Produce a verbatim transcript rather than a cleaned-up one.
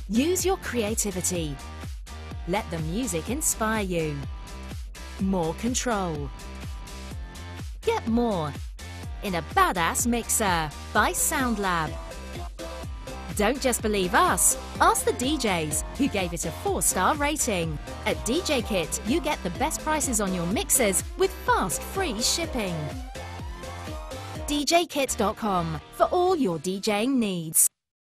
Use your creativity. Let the music inspire you. More control. Get more in a badass mixer by Soundlab. Don't just believe us, ask the D Js who gave it a four star rating. At D J Kit, you get the best prices on your mixers with fast free shipping. d j kit dot com for all your DJing needs.